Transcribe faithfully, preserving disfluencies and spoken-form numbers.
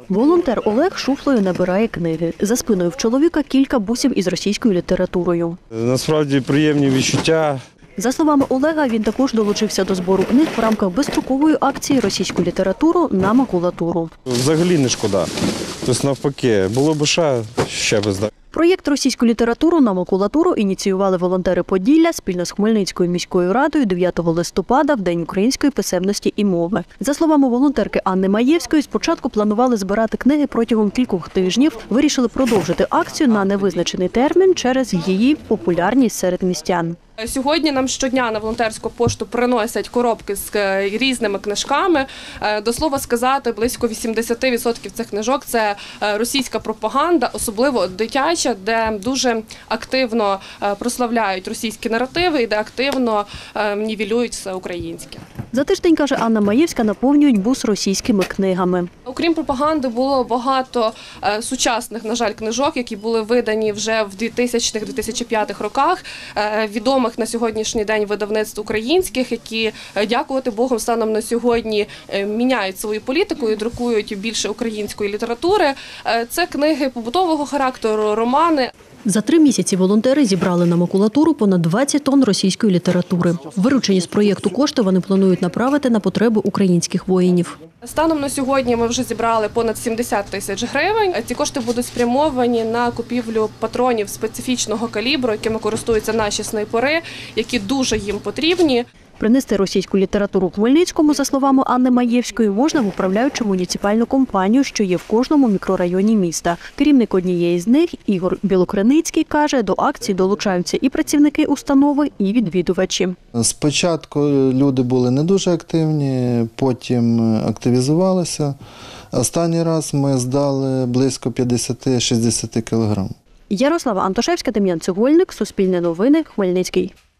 Волонтер Олег шуфлею набирає книги. За спиною в чоловіка кілька бусів із російською літературою. Насправді приємні відчуття. За словами Олега, він також долучився до збору книг в рамках безстрокової акції «Російську літературу на макулатуру». Взагалі не шкода. Тобто навпаки, було б ще, ще би здати. Проєкт «Російську літературу на макулатуру» ініціювали волонтери Поділля спільно з Хмельницькою міською радою дев'ятого листопада в День української писемності і мови. За словами волонтерки Анни Маєвської, спочатку планували збирати книги протягом кількох тижнів, вирішили продовжити акцію на невизначений термін через її популярність серед містян. Сьогодні нам щодня на волонтерську пошту приносять коробки з різними книжками. До слова сказати, близько вісімдесят відсотків цих книжок – це російська пропаганда, особливо дитяча, де дуже активно прославляють російські наративи і де активно нівелюють все українське. За тиждень, каже Анна Маєвська, наповнюють бус російськими книгами. Окрім пропаганди, було багато сучасних, на жаль, книжок, які були видані вже в двохтисячних - дві тисячі п'ятих роках, відомих на сьогоднішній день видавництв українських, які, дякувати Богу, станом на сьогодні міняють свою політику і друкують більше української літератури. Це книги побутового характеру, романи. За три місяці волонтери зібрали на макулатуру понад двадцять тонн російської літератури. Виручені з проєкту кошти вони планують направити на потреби українських воїнів. Станом на сьогодні ми вже зібрали понад сімдесят тисяч гривень. Ці кошти будуть спрямовані на купівлю патронів специфічного калібру, якими користуються наші снайпери, які дуже їм потрібні. Принести російську літературу Хмельницькому, за словами Анни Маєвської, можна в управляючу муніципальну компанію, що є в кожному мікрорайоні міста. Керівник однієї з них, Ігор Білокриницький, каже, до акції долучаються і працівники установи, і відвідувачі. Спочатку люди були не дуже активні, потім активізувалися. Останній раз ми здали близько п'ятдесят - шістдесят кілограм. Ярослава Антошевська, Дем'ян Цегольник, Суспільне новини, Хмельницький.